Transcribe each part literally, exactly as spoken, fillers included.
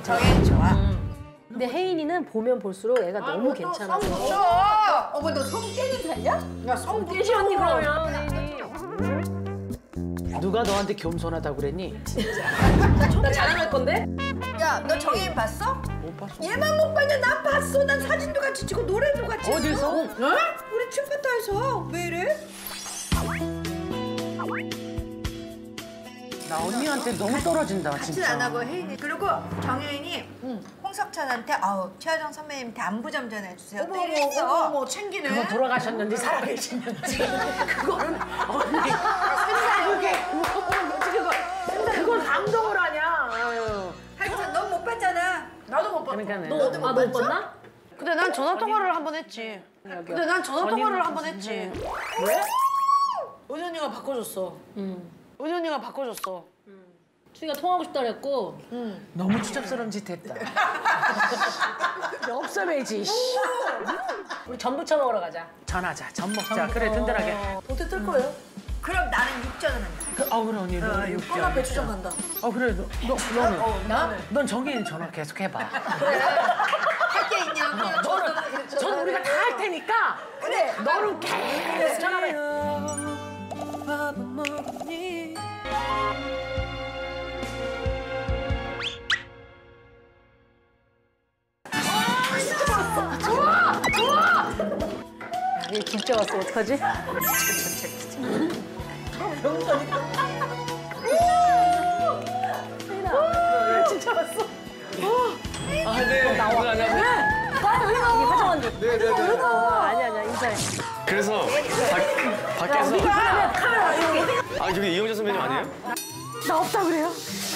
정혜인 좋아. 음. 근데 혜인이는 보면 볼수록 애가 아, 너무 괜찮아. 어머 너 성깨는 살냐? 야 성깨시 언니 그러면 혜인이. 누가 너한테 겸손하다고 그랬니? 진짜. 나 자랑할 건데? 야 너 정혜인 봤어? 못 봤어. 얘만 못 봤냐? 나 봤어. 난 사진도 같이 찍고 노래도 같이 했어. 어디서? 어? 우리 춤바타에서. 왜 이래? 나 언니한테 너무 떨어진다 같이는 진짜. 안 하고 혜인이. 그리고 정혜인이 응. 홍석천한테 아우 최하정 선배님한테 안부 좀 전해주세요. 어머 어머 어머 어머 챙기네. 그거 돌아가셨는지 살아계시는지 그거는 언니 그게 그거 그걸 감동을 하냐. 아유. 하여튼 넌 못 봤잖아. 나도 못 봤어. 그러니까네. 너도 못 아, 봤어? 못 봤나? 근데 난 전화 통화를 한 번 했지. 근데 난 전화 통화를 한 번 했지. 왜? 은희 언니가 바꿔줬어. 응. 은희 언니가 바꿔줬어. 수희가 통하고 싶다 그랬고 응. 너무 추잡스러운 짓 했다. 없어야지. 우리 전부쳐 먹으러 가자. 전하자. 전 먹자. 그래 든든하게. 어떻게 뜰 거예요? 그럼 나는 육전을 한다. 그, 아 그래 언니. 너 어, 육전. 꼬마 배추전 간다. 아 그래 너, 너 너는 어, 나? 넌 정혜인 전화 계속 해봐. 할 게 있냐? 저는 저는 우리가 다 할 테니까. 그래. 너는 계속 전화를. 좋아! 좋아! 얘 진짜 왔어. 어떡하지? 진짜 왔어. 아, 네. 나와. 안녕하세요. 나 여기 나와. 이게 화장한데. 네네네. 아니 아니야 인사해. 그래서 밖, 밖에서. 카메라 카메라 여기. 아, 저기 이영자 선배님 아니에요? 나 없다 그래요?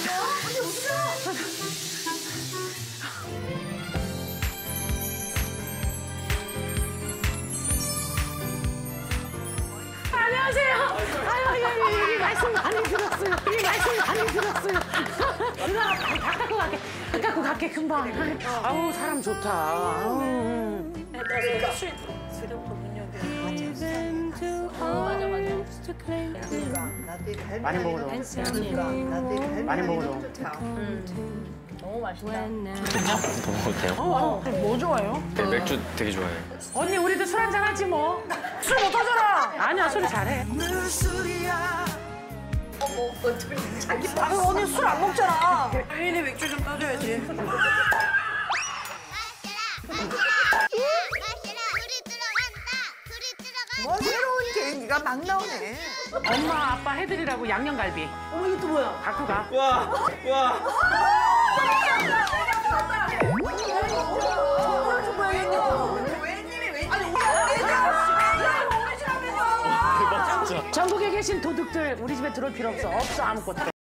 안녕하세요. 아유, 여기, 여기 말씀 많이 들었어요. 여기 말씀 많이 들었어요. 누나, 다 깎고 갈게. 다 깎고 갈게, 금방. 아우, 사람 좋다. 아우. 그러니까 술 술부터 문 열게. 맞아, 맞아. 나도 이거 할 많이 먹어도. 나도 이거 할 많이 먹어도. 좋다. 너무 맛있다. 먹어도 돼요? 어, 뭐 좋아해요? 네, 맥주 되게 좋아해요. 언니, 우리도 술 한잔 하지 뭐. 술 못하잖아. 아니야, 술 잘해. 아 언니 술 안 먹잖아. 혜인이 맥주 좀 따줘야지. 뭐 새로운 개인기가 막 나오네. 엄마, 아빠 해드리라고 양념갈비. 어머 이게 또 뭐야? 갖고 가. 와, 와. 전국에 계신 도둑들 우리 집에 들어올 필요 없어. 없어 아무것도.